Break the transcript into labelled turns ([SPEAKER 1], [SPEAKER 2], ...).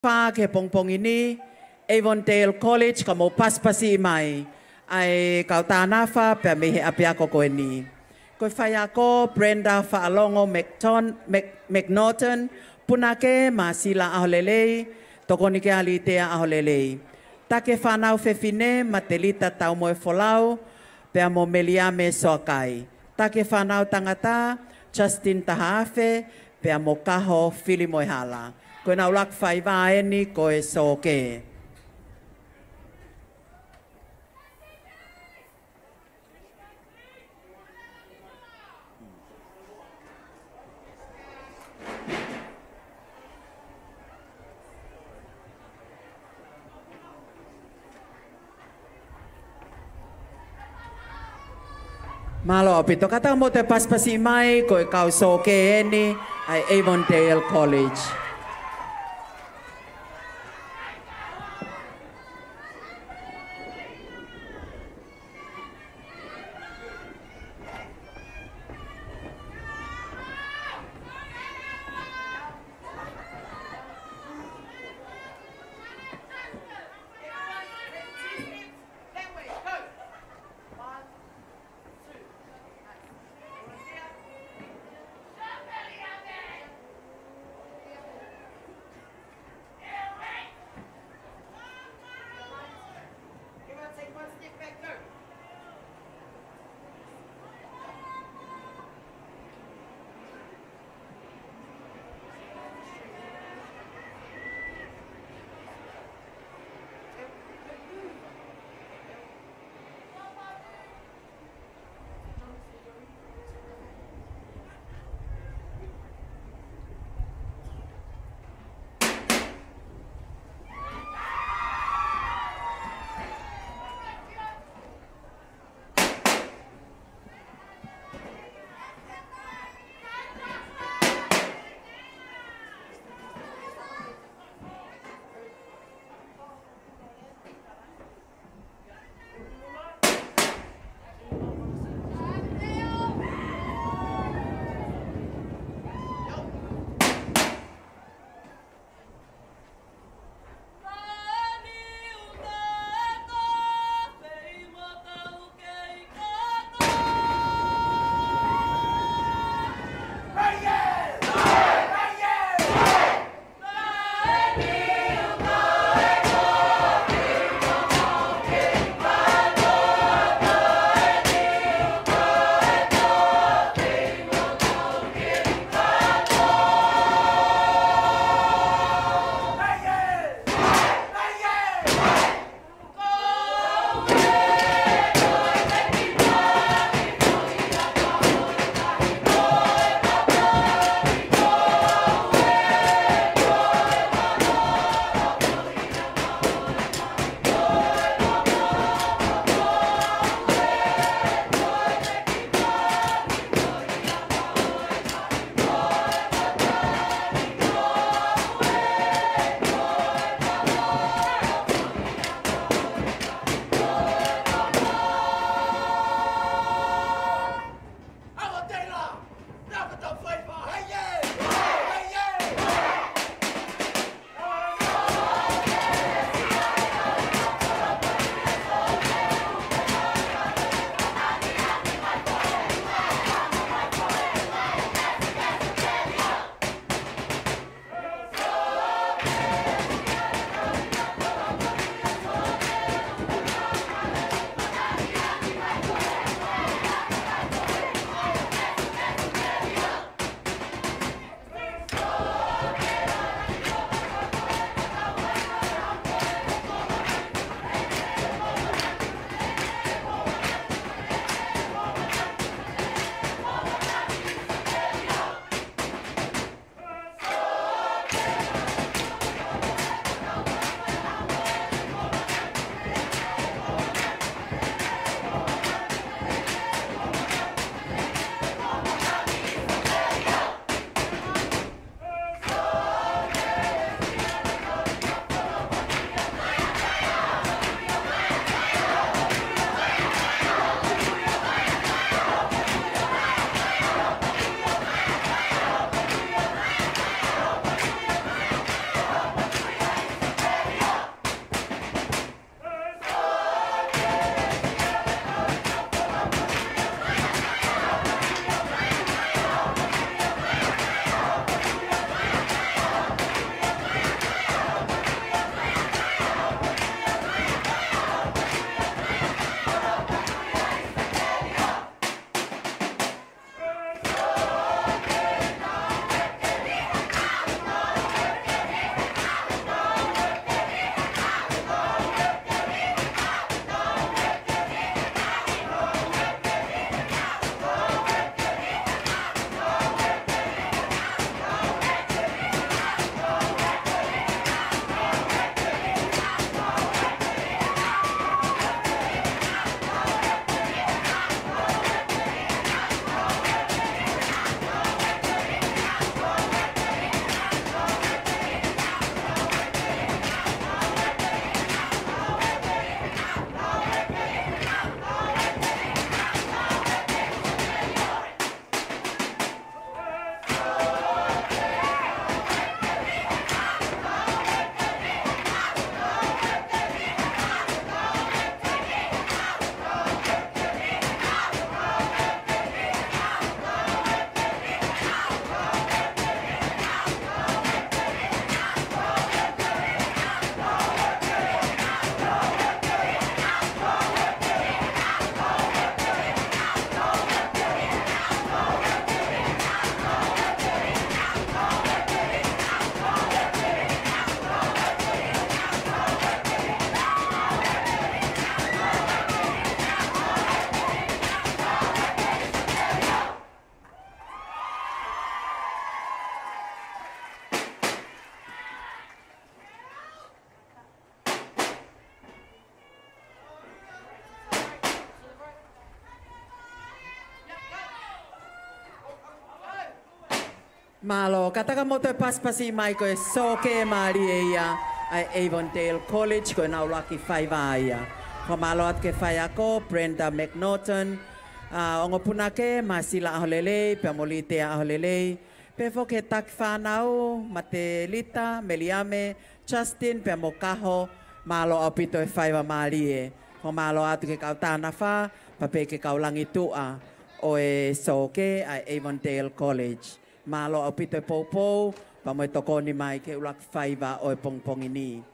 [SPEAKER 1] Fa ke pongpong ini Avondale College ka mo paspasi mai ai kau tana fa pe me apia ko ko ni ko fa ya ko Brenda fa alongo McNaughton punake masila aholele tokoni ke alite aholele take fa nau fe fine matelita tau mo folau pe mo meliame sokai take fa nau tangata Justin Tahafe pe mo kaho filimo hala ko na ulak fai vai ni ko e Soke. Malo pito kata mo te paspasi mai ko e kau Soke ni ai Avondale College. Malo, kataka mo to paspasi mai ko Soke Maria ai Avondale College ko na ulaki 5 aya. Ko malo at ke fayako Brenda McNaughton ongo punake masila aholele pamolite aholele pe foke tak fanau mate lita meliame Justin pemokaho malo apito e 5 malie. Ko malo at ke kautana fa pape ke kaulangi tua o e Soke ai Avondale College. Malo au pito e poupou, pa mo e tokoni mai ke ulak whaiva o e pongpongini.